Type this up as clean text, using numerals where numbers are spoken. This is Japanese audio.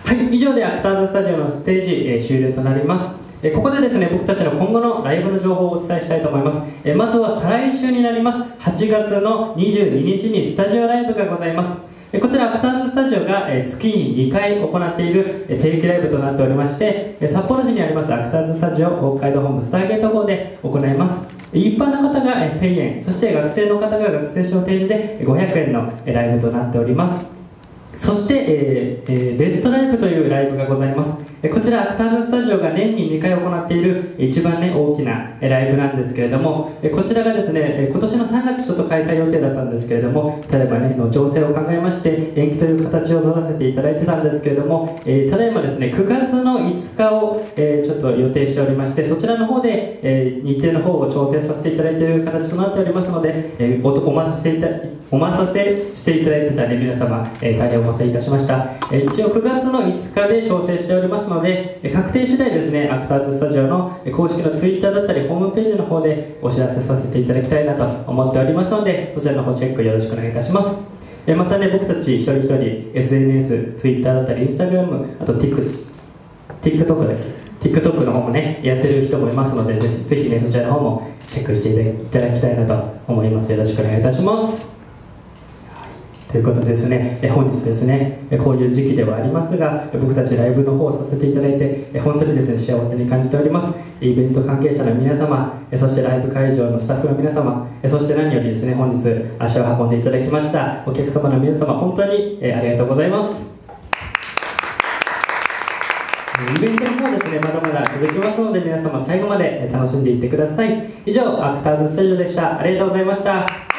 はい、以上でアクターズスタジオのステージ、終了となります。ここでですね、僕たちの今後のライブの情報をお伝えしたいと思います。まずは再来週になります8月の22日にスタジオライブがございます。こちらアクターズスタジオが月に2回行っている定期ライブとなっておりまして、札幌市にありますアクターズスタジオ北海道本部スターゲート4で行います。一般の方が1000円、そして学生の方が学生証提示で500円のライブとなっております。そして、レッドライブというライブがございます。こちらアクターズスタジオが年に2回行っている一番大きなライブなんですけれども、こちらがですね、今年の3月ちょっと開催予定だったんですけれども、ただいまの情勢を考えまして延期という形を取らせていただいてたんですけれども、ただいまですね9月の5日を、ちょっと予定しておりまして、そちらの方で、日程の方を調整させていただいている形となっておりますので、お待たせしていただいてた、皆様、大変お待たせいたしました。一応9月の5日で調整しておりますので、確定次第ですね、アクターズスタジオの公式のツイッターだったりホームページの方でお知らせさせていただきたいなと思っておりますので、そちらの方チェックよろしくお願いいたします。またね、僕たち一人一人 SNS、ツイッターだったり Instagram、あと TikTok の方もねやってる人もいますので、ぜひねそちらの方もチェックしていただきたいなと思います。よろしくお願いいたします。ということでですね、本日ですね、こういう時期ではありますが、僕たちライブの方をさせていただいて、本当にですね、幸せに感じております。イベント関係者の皆様、そしてライブ会場のスタッフの皆様、そして何よりですね、本日足を運んでいただきましたお客様の皆様、本当にありがとうございます。イベントの方ですね、まだまだ続きますので、皆様最後まで楽しんでいってください。以上、アクターズスタジオでした。ありがとうございました。